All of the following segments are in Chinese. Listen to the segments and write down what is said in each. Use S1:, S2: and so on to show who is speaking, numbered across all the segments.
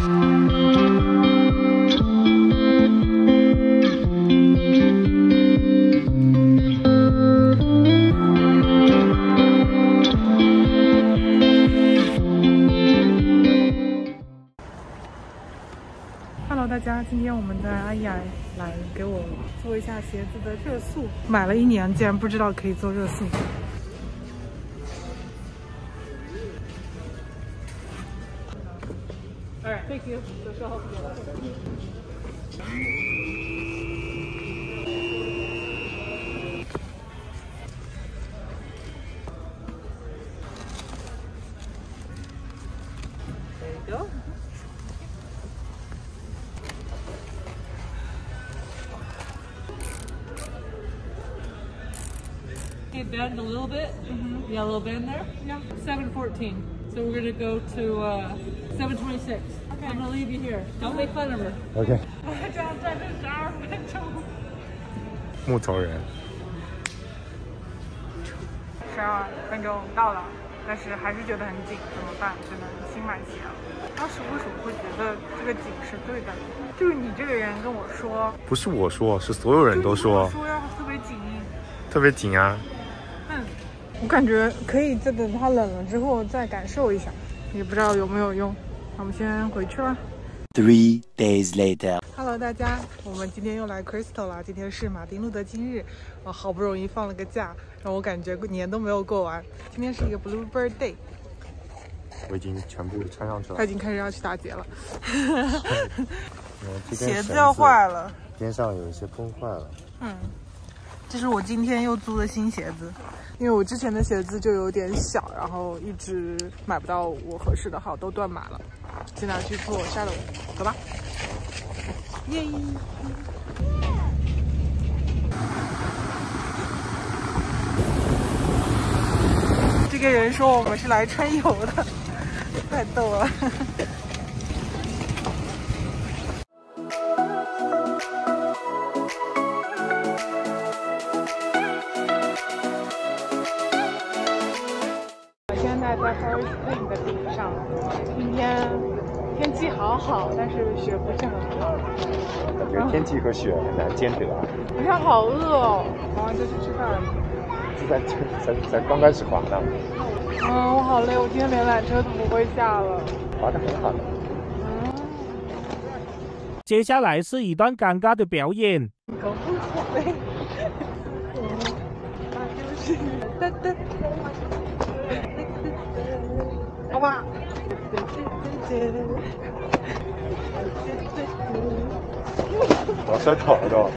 S1: Hello， 大家，今天我们的阿雅来给我做一下鞋子的热塑，买了1年，竟然不知道可以做热塑。Alright, thank you. 就说好不了。There you go. Okay, bend a little bit. Yeah, a little bend there. Yeah. 7:14. So we're gonna go to 7:26. Okay. I'm gonna leave you here. Don't make fun of her.
S2: OK。
S1: 我这样站着12分钟。
S2: 木头人。
S1: 12分钟到了，但是还是觉得很紧，怎么办？只能新买鞋了。当时为什么会觉得这个紧是对的？就是你这个人跟我说，
S2: 不是我说，是所有人都说。
S1: 说要特别紧。
S2: 特别紧啊。
S1: 我感觉可以再等它冷了之后再感受一下，也不知道有没有用。那我们先回去了。
S3: 3 days later.
S1: Hello， 大家，我们今天又来 Crystal 了。今天是马丁路德金日，我好不容易放了个假，让我感觉年都没有过完。今天是一个 Bluebird Day。
S2: 我已经全部穿上去了。
S1: 他已经开始要去打劫了。
S2: 鞋
S1: 子要坏了，
S2: 边上有一些崩坏了。
S1: 这是我今天又租的新鞋子，因为我之前的鞋子就有点小，然后一直买不到我合适的号，都断码了。现在去做 shadow， 走吧。耶！这个人说我们是来春游的，太逗了。在 Forest Lake 的顶上，今天天气好，但是雪不是很好。
S2: 感觉天气和雪很难兼得啊。
S1: 我现在好饿哦，滑完就去吃饭。
S2: 才刚开始滑呢。
S1: 我好累，我今天连缆车都不会下了。
S2: 滑得很好的。
S4: 接下来是一段尴尬的表演。
S1: 搞不好嘞。那就是噔。好吧。
S2: 我摔倒了都。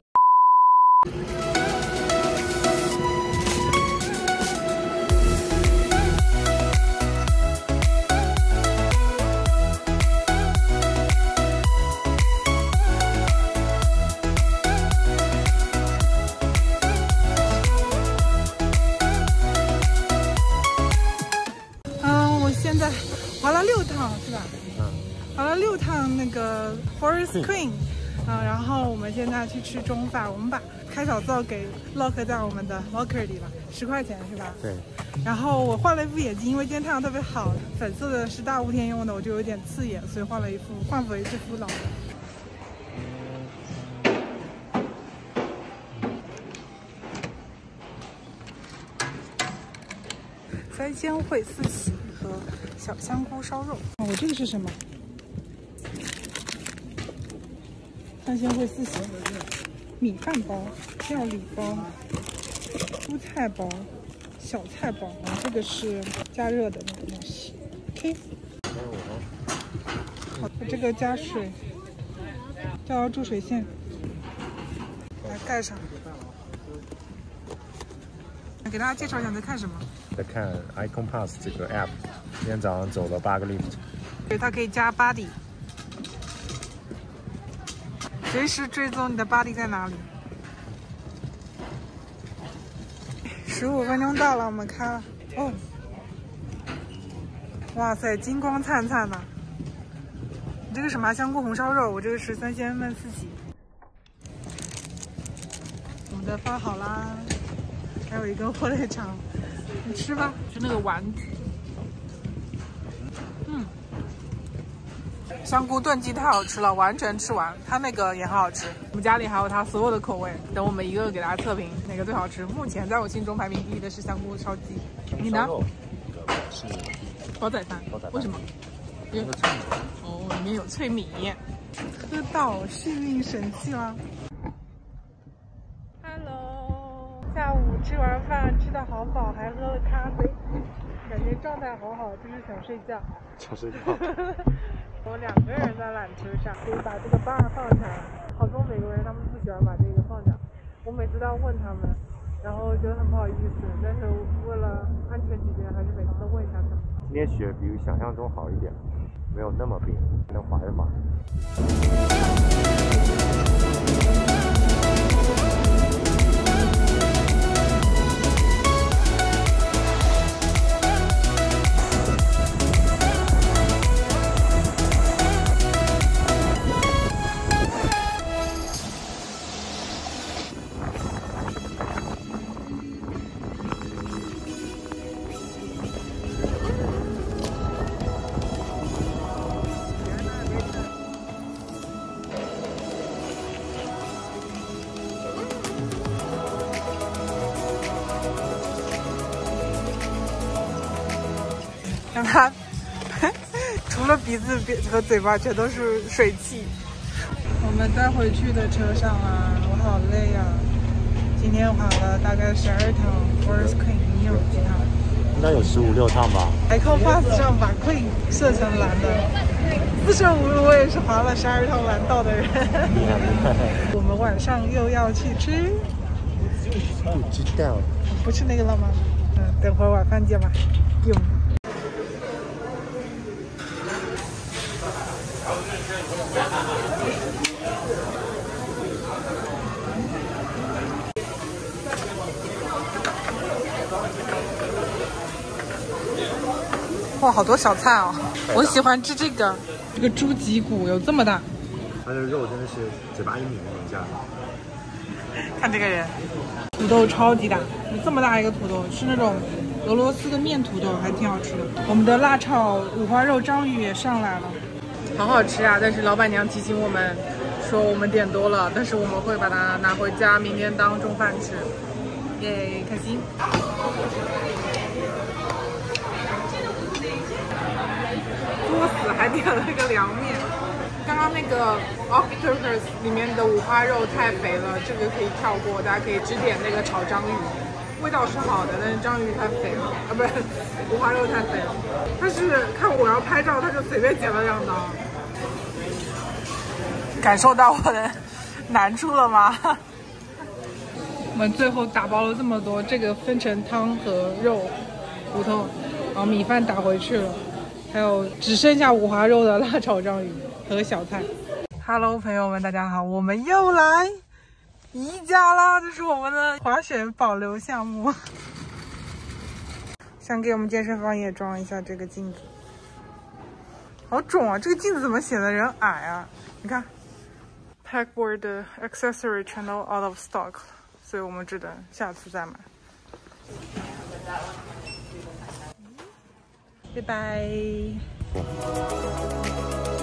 S1: 现在滑了6趟是吧？滑了6趟那个 Forest Queen， 然后我们现在去吃中饭，我们把开小灶给 lock 在我们的 locker 里了，10块钱是吧？
S2: 对。
S1: 然后我换了一副眼镜，因为今天太阳特别好，粉色的是大雾天用的，我就有点刺眼，所以换回这副老的。3鲜烩4喜和小香菇烧肉。我这个是什么？3鲜烩4喜，米饭包、料理包、蔬菜包、小菜包。这个是加热的那个东西。OK。好，这个加水，叫注水线，来盖上。给大家介绍一下你在看什么？
S2: 在看 Icon Pass 这个 app， 今天早上走了8个 lift。
S1: 对，它可以加 body， 随时追踪你的 body 在哪里。15分钟到了，我们开了。哦，哇塞，金光灿灿的。你这个是麻香菇红烧肉，我这个是3鲜焖4喜。我们的饭好啦。还有一个火腿肠，你吃吧，就那个丸子。 香菇炖鸡太好吃了，完全吃完。它那个也很好吃，我们家里还有它所有的口味。等我们一个个给大家测评哪个最好吃。目前在我心中排名第一的是香菇烧鸡，你呢？
S2: 是
S1: 煲仔饭。
S2: 煲仔饭
S1: 为什么？因为哦，里面有脆米。喝到幸运神器啦 ！Hello， 下午吃完饭吃得好饱，还喝了咖啡，感觉状态好好，就是想睡觉。
S2: 想睡觉。
S1: 我们2个人在缆车上，可以把这个bar放下来。好多美国人他们不喜欢把这个放下，我每次都要问他们，然后觉得很不好意思，但是为了安全起见，还是每次都问一下他们。
S2: 今天雪比想象中好一点，没有那么冰，能滑一滑。
S1: 让它除了鼻子和嘴巴全都是水汽。我们在回去的车上啊，我好累啊！今天滑了大概12趟 Forest Clean， 你有几趟？
S2: 应该有15、16趟吧。
S1: Icon Pass 上把 Clean 设成蓝的，四舍五入我也是滑了12趟蓝道的人。
S2: 厉害厉害！
S1: 我们晚上又要去吃，
S2: 不知道。
S1: 不吃那个了吗？等会儿晚饭见吧。有。哇，好多小菜哦！我喜欢吃这个猪脊骨，有这么大。
S2: 它的肉真的是嘴巴一抿一下。
S1: 看这个人，土豆超级大，有这么大一个土豆，是那种俄罗斯的面土豆，还挺好吃的。我们的辣炒五花肉章鱼也上来了，好好吃啊！但是老板娘提醒我们说我们点多了，但是我们会把它拿回家，明天当中饭吃。耶，开心！作死还点了个凉面。刚刚那个 octopus 里面的五花肉太肥了，这个可以跳过，大家可以只点那个炒章鱼，味道是好的，但是章鱼太肥了啊，不是五花肉太肥了。他是看我要拍照，他就随便剪了2刀。感受到我的难处了吗？我们最后打包了这么多，这个分成汤和肉骨头，然后米饭打回去了，还有只剩下五花肉的辣炒章鱼和小菜。Hello， 朋友们，大家好，我们又来宜家啦！这是我们的滑雪保留项目。想给我们健身房也装一下这个镜子，好肿啊！这个镜子怎么显得人矮啊？你看 ，Pegboard 的 accessory 全都 out of stock， 所以我们只能下次再买。拜拜。